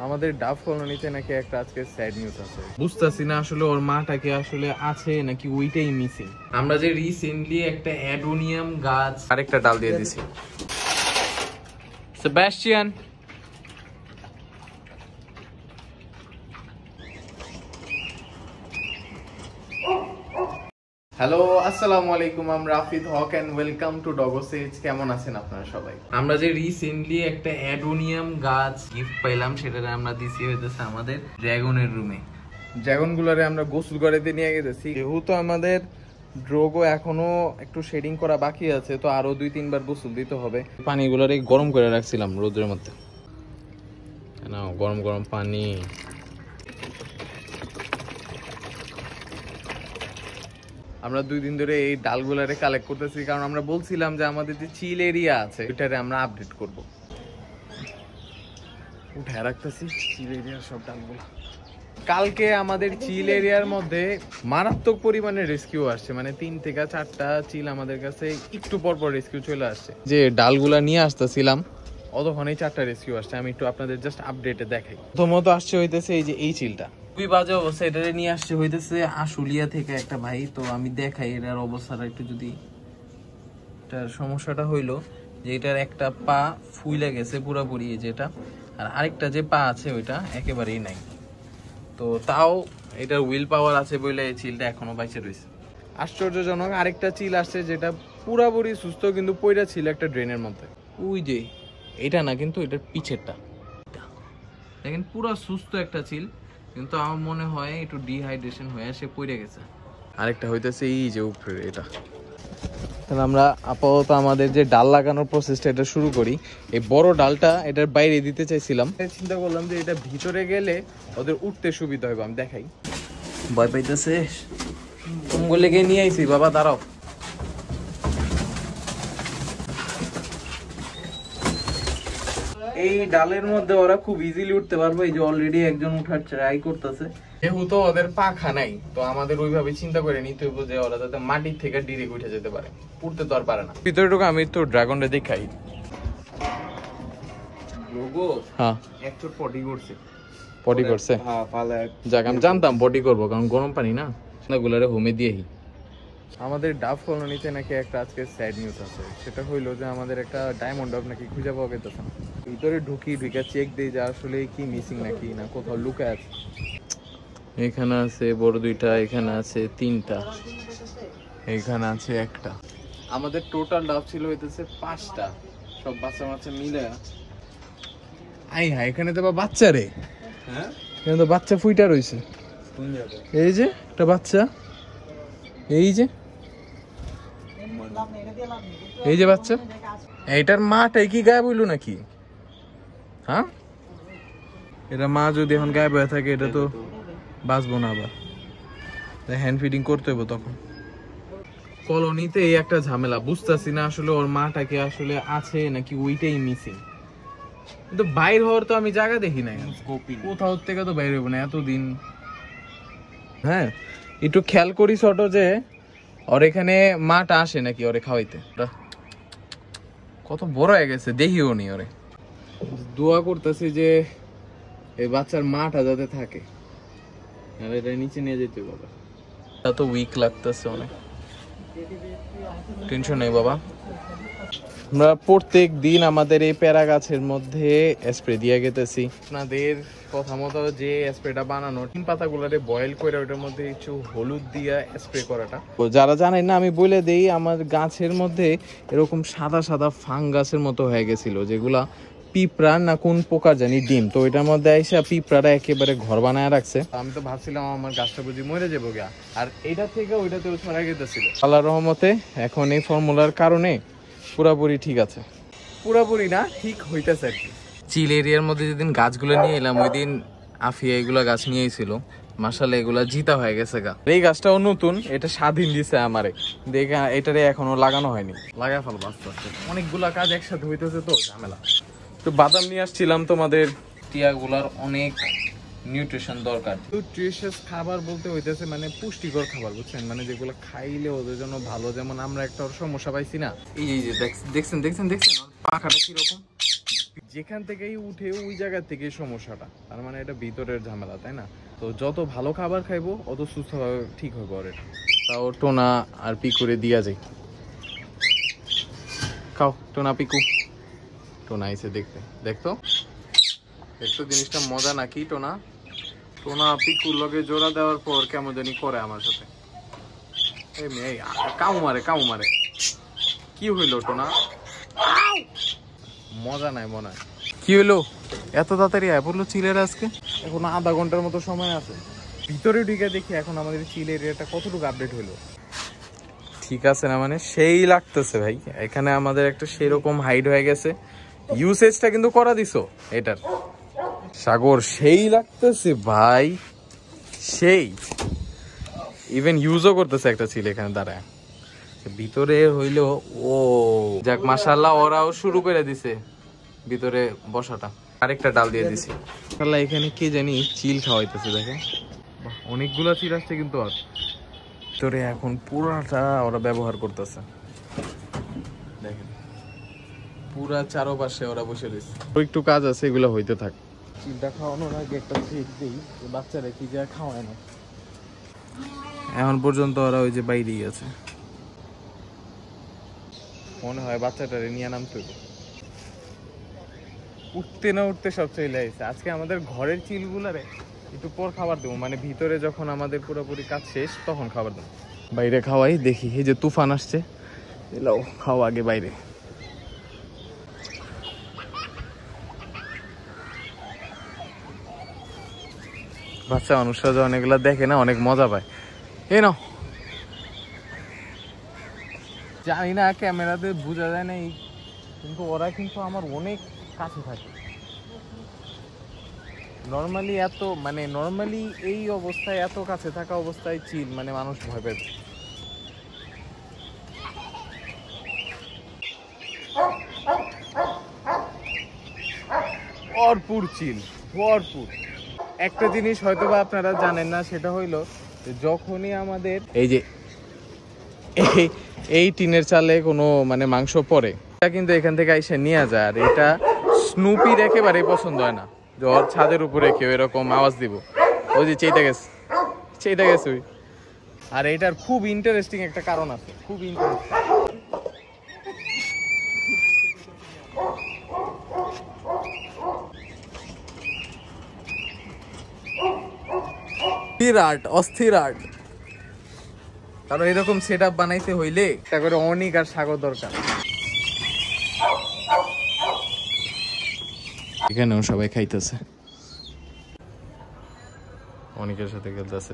আমাদের ডাব কলোনিতে নাকি একটা আজকে স্যাড নিউজ আছে। বুঝতাছি না আসলে ওর মাটাকে আসলে আছে নাকি ওইটাই মিসিং। আমরা যে রিসেন্টলি একটা অ্যাডোনিয়াম গাছ আরেকটা ডাল দিয়ে দিছি। সেবাস্টিয়ান হ্যালো আসসালামু আলাইকুম, আমি Rafid Haque and welcome to Dogo Sage. কেমন আছেন আপনারা সবাই? আমরা যে রিসেন্টলি একটা অ্যাডোনিয়াম গাছ গিফট পাইলাম, সেটা আমরা দিছি হইতেছে আমাদের ড্রাগনের রুমে। ড্রাগন গুলারে আমরা গোসল করাতে নিয়ে গেছি, যেহেতু আমাদের ড্রোগো এখনো একটু শেডিং করা বাকি আছে, তো আরো 2-3 বার গোসল দিতে হবে। পানিগুলারে গরম করে রাখছিলাম রোদের মধ্যে, নাও গরম গরম পানি। আমরা 2 দিন ধরে এই ডালগুলারে কালেক্ট করতেছি, কারণ আমরা বলছিলাম যে আমাদের যে চিল এরিয়া আছে ওইটারে আমরা আপডেট করব। উঠায় রাখতেছি চিল এরিয়ার সব ডালগুলা। কালকে আমাদের চিল এরিয়ার মধ্যে মারাত্মক পরিমাণে রেস্কিউ আসছে, মানে 3 থেকে 4টা চিল আমাদের কাছে একটু পর পর রেস্কিউ চলে আসছে। যে ডালগুলা নিয়ে আসতেছিলাম অতক্ষণেই 4টা রেস্কিউ আসছে। আমি একটু আপনাদের জাস্ট আপডেটে দেখাই। প্রথমত আসছে হইতেছে এই যে এই চিলটা, খুবই বাজে অবস্থা। এটারে নিয়ে আসছে হইতেছে আশুলিয়া থেকে একটা ভাই। তো আমি দেখাই এটার অবস্থাটা একটু। যদি এটার সমস্যাটা হইলো যে এটার একটা পা ফুইলে গেছে পুরোপুরি, যেটা আর আরেকটা যে পা আছে ওইটা একেবারেই নাই। তো তাও এটার হুইল পাওয়ার আছে বলে এই চিলটা এখনো বাইচে রয়েছে। আশ্চর্যজনক আরেকটা চিল আসছে যেটা পুরোপুরি সুস্থ, কিন্তু পইরা ছিল একটা ড্রেনের মধ্যে। ওই যে এটা না, কিন্তু এটার পিছেরটা দেখেন পুরো সুস্থ একটা চিল, কিন্তু আমার মনে হয় একটু ডিহাইড্রেশন হয়ে সে পড়ে গেছে। আরেকটা হইতেছে এই যে উপরে এটা। আমরা আপাতত আমাদের যে ডাল লাগানোর প্রসেসটা এটা শুরু করি। এই বড় ডালটা এটার বাইরে দিতে চাইছিলাম, চিন্তা করলাম যে এটা ভিতরে গেলে ওদের উঠতে সুবিধা হবে। আমি দেখাই। ভয় পাইতেছে লেগে নিয়ে আইছি বাবা, দাঁড়াও। এই ডালের মধ্যে ওরা খুব ইজিলি উঠতে পারবে। এই যে অলরেডি একজন উঠার ট্রাই করতেছে। যেহেতু ওদের পাখা নাই, তো আমাদের ওইভাবে চিন্তা করে নিতে হবে যে ওরা যাতে মাটির থেকে ডিরেক্ট উঠে যেতে পারে। উঠতে তো আর পারে না। ভিতরে ঢোকা আমি তো ড্রাগনটা দেখাই। ব্রোগো হ্যাঁ একটু পটি করছে। পটি করছে? হ্যাঁ পালে। যাক, আমি জানতাম পটি করবো, কারণ গরম পানি না, সেগুলারে হোমে দিয়েই। আমাদের ডাব কলোনিতে নাকি একটা আজকে স্যাড নিউজ আছে। সেটা হইলো যে আমাদের একটা ডায়মন্ড ডাব নাকি খুঁজে পাওয়া গেছে না। ভিতরে ঢুকে চেক দিই যে আসলে কি মিসিং নাকি না কোথাও লুকায় আছে। এখানে আছে বড় 2টা, এখানে আছে 3টা, এখানে আছে 1টা। আমাদের টোটাল ডাব ছিল হইতেছে 5টা, সব বাচ্চা বাচ্চা মিলে। আই হ্যাঁ, এখানে তো বাচ্চা রে। হ্যাঁ, এখানে তো বাচ্চা ফুইটা রয়েছে। এই যে একটা বাচ্চা, এই যে এই যে বাচ্চা। এইটার মাটাই কি গায়েব হইলো নাকি? হ্যাঁ, এটা মা যদি এখন গায়েব হয়ে থাকে এটা তো বাঁচবো না, আবার হ্যান্ড ফিডিং করতে হবে তখন। কলোনিতে এই একটা ঝামেলা, বুঝতেছি না আসলে ওর মাটাকে আসলে আছে নাকি ওইটাই মিসিং। কিন্তু বাইর হওয়ার তো আমি জায়গা দেখি নাই, কোথাও থেকে তো বাইর হইব না এতদিন। হ্যাঁ, একটু খেয়াল করি ছোট যে ওর এখানে মাটা আসে নাকি ওরে খাওয়াইতে। কত বড় হয়ে গেছে দেখিও নি ওরে। দোয়া করতেছি যে এই বাচ্চার মাটা যাতে থাকে, আর এটা নিচে নিয়ে যেতে বাবা। এত উইক লাগতেছে অনেক। টেনশন নেই বাবা, আমরা প্রত্যেক দিন আমাদের এই প্যারা গাছের মধ্যে স্প্রে দিয়ে গেতেছি। আপনাদের কথা মতো যে স্প্রেটা বানানো, নিম পাতাগুলোরে বয়েল করে ওটার মধ্যে একটু হলুদ দিয়ে স্প্রে করাটা। যারা জানেন না আমি বলে দেই, আমার গাছের মধ্যে এরকম সাদা সাদা ফাঙ্গাসের মতো হয়ে গেছিল, যেগুলা পিঁপড়া না কোন পোকা জানি ডিম। তো এটার মধ্যে আইসা পিঁপড়ারা একেবারে ঘর বানায় রাখছে। আমি তো ভাবছিলাম আমার গাছটা বুঝি মরে যাবো গা, আর এটা থেকে ওইটাতে ছড়া গেতেছিল। আল্লাহর রহমতে এখন এই ফর্মুলার কারণে পুরাপুরি ঠিক আছে। পুরাপুরি না, ঠিক হইতেছে আর কি। চিল এরিয়ার মধ্যে যেদিন গাছগুলো নিয়ে এলাম ওই দিন আফিয়া এগুলা গাছ নিয়েছিল। মাশাআল্লাহ এগুলা জিতা হয়ে গেছে গা। এই গাছটাও নতুন, এটা স্বাধীন দিছে আমারে। দেখে এটারে এখনো লাগানো হয়নি, লাগাই ফেলবো আস্তে আস্তে। অনেকগুলা কাজ একসাথে হইতেছে তো ঝামেলা। তো বাদাম নিয়ে আসছিলাম, তোমাদের টিয়াগুলার অনেক নিউট্রিশন দরকার। নিউট্রিশিয়াস খাবার বলতে হইতেছে মানে পুষ্টিকর খাবার, বুঝছেন, মানে যেগুলো খাইলে ওদের জন্য ভালো। যেমন আমরা একটা সমস্যা পাইছি না, এই যে দেখছেন পাখাটা কিরকম যেখান থেকেই উঠে ওই জায়গা থেকে সমস্যাটা, তার মানে এটা ভিতরের ঝামেলা, তাই না? তো যত ভালো খাবার খাইবো অত সুস্থভাবে ঠিক হবে ওর। তাও টোনা আর পিকুরে দিয়া যায়। খাও টোনা পিকু। টোনা এসে দেখতে, দেখতো দেখতো জিনিসটা মজা নাকি? টোনা টোনা পিকুর লগে জোড়া দেওয়ার পর কেমন জানি করে আমার সাথে। কাউ মারে কাউ মারে। কি হইলো টোনা? মজা নাই মনে হয়। কি হইলো এত তাড়াতাড়ি আয় বললো চিলের? আজকে এখন আধা ঘন্টার মতো সময় আছে। ভিতরে ঢুকে দেখি এখন আমাদের চিল এরিয়াটা কতটুকু আপডেট হইলো। ঠিক আছে না, মানে সেই লাগতেছে ভাই। এখানে আমাদের একটা সেরকম হাইড হয়ে গেছে। ইউসেজটা কিন্তু করা দিছো এটার সাগর, সেই লাগতেছে ভাই, সেই ইভেন ইউজও করতেছে একটা ছিল এখানে দাঁড়ায় ভিতরে হইলো। ও যাক মাশাআল্লাহ, ওরাও শুরু করে দিছে ভিতরে বসাটা। আরেকটা ডাল দিয়ে দিছি। আল্লাহ এখানে কে জানি চিল খাওয়াইতেছে, দেখে অনেকগুলা চিল আসছে কিন্তু আর ভিতরে এখন পুরাটা ওরা ব্যবহার করতেছে। দেখেন পুরা চারপাশে ওরা বসে রয়েছে। একটু কাজ আছে, এগুলো হইতে থাক। চিলটা খাওয়ানোর আগে একটা ট্রিক দিই, বাচ্চারা কি যা খাওয়ায় না। এখন পর্যন্ত ওরা ওই যে বাইরেই আছে, মনে হয় বাচ্চাটারে নিয়ে নামতে উঠতে না উঠতে সব চলে আসছে। আজকে আমাদের ঘরের চিলগুলারে একটু পর খাবার দেবো, মানে ভিতরে যখন আমাদের পুরোপুরি কাজ শেষ তখন খাবার দেবো। বাইরে খাওয়াই দেখি, এই যে তুফান আসছে, এলাও খাও আগে বাইরে। বাচ্চা মানুষরা যখন এগুলা দেখে না অনেক মজা পায়। এ নাও, জানি না ক্যামেরাতে বোঝা যায় না, কিন্তু ওরা কিন্তু আমার অনেক কাছে থাকে। নর্মালি এত মানে নর্মালি এই অবস্থায় এত কাছে থাকা অবস্থায় চিল মানে মানুষ ভয় পেত। ভরপুর চিল, ভরপুর। একটা জিনিস হয়তো বা আপনারা জানেন না, সেটা হইলো যখনই আমাদের এই যে এই টিনের চালে কোনো মানে মাংস পড়ে, এটা কিন্তু এখান থেকে এসে নিয়ে যায়। আর এটা স্নুপির একেবারেই পছন্দ হয় না, ওর ছাদের উপরে কেউ এরকম আওয়াজ দিব, ওই যে চেইটা গেছে চেইটা গেছে ওই। আর এটার খুব ইন্টারেস্টিং একটা কারণ আছে, খুব ইন্টারেস্টিং। আর্ট, অস্থির আর্ট। কারণ এরকম সেট আপ বানাইতে হইলে একটা করে অনেক আর সাগর দরকার। এখানেও সবাই খাইতেছে, অনেকের সাথে খেলতেছে।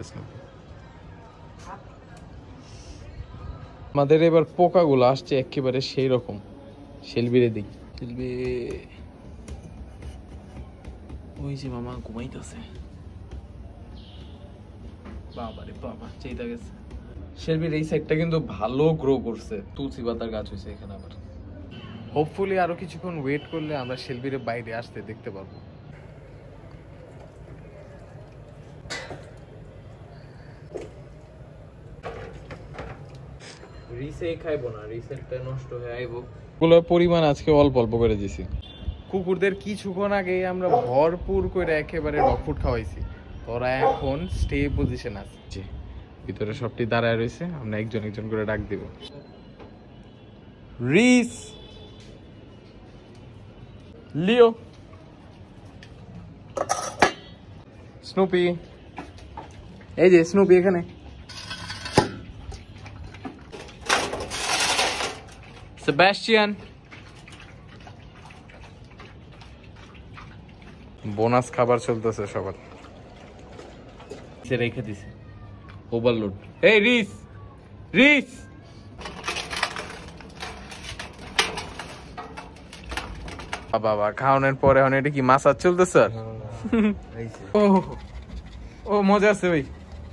আমাদের এবার পোকাগুলো আসছে একেবারে সেই রকম। শেলবিরে দিই, শেলবি ওই যে মামা ঘুমাইতেছে। বাবারে বাবা, চেইটা গেছে। শেলবির এই সাইডটা কিন্তু ভালো গ্রো করছে, তুলসী পাতার গাছ হয়েছে এখানে। আবার হোপফুলি আরো কিছুক্ষণ ওয়েট করলে আমরা শেলবিরে বাইরে আসতে দেখতে পারবো। রিসে খাইবো না, রিসেটটা নষ্ট হয়ে আইবো। গুলোর পরিমাণ আজকে অল্প অল্প করে দিছি। কুকুরদের কিছুক্ষণ আগে আমরা ভরপুর করে একেবারে ডগ ফুড খাওয়াইছি, তোরা এখন স্টে পজিশন আছে। ভিতরে সবটি দাঁড়ায় রয়েছে, আমরা একজন একজন করে ডাক দিব। রিস, লিও, স্নুপি, এই যে স্নুপি এখানে, সেবাস্টিয়ান। বোনাস খাবার চলতেছে সবার, রেখে দিছে ওভারলোড। এই রিস, রিস, বাবা খাওয়ানোর পরে এখন এটা কি মাসাজ চলতেছে? ও মজা আছে ভাই।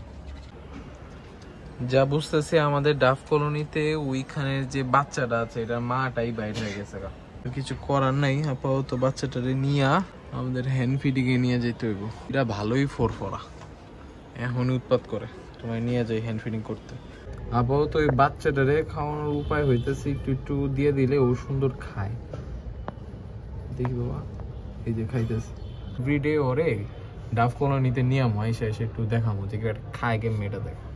যা বুঝতেছে আমাদের ডাফ কলোনিতে ওইখানের যে বাচ্চাটা আছে এটার মাটাই বাইরে হয়ে গেছে। কিছু করার নাই, আপাতত বাচ্চাটারে নিয়ে আমাদের হ্যান্ড ফিডিং এ নিয়ে যেতে হইব। এটা ভালোই ফোরফরা, এখন উৎপাত করে, তোমায় নিয়ে যাই হ্যান্ড ফিডিং করতে। আপাতত ওই বাচ্চাটারে খাওয়ানোর উপায় হইতেছে একটু একটু দিয়ে দিলে ও সুন্দর খায়। দেখি বাবা। এই যে খাইতেছে এভরিডে ওরে ডাফ কলোনিতে নিয়ম এসে এসে একটু দেখাবো যে খায় কেমনি এটা দেখ।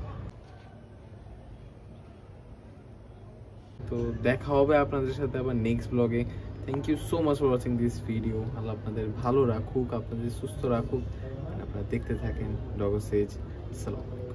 তো দেখা হবে আপনাদের সাথে আবার next blog. Thank you so much for watching this video. আল্লাহ আপনাদের ভালো রাখুক, আপনাদের সুস্থ রাখুক, আপনারা দেখতে থাকেন ডগো সেজ। আসসালামু আলাইকুম।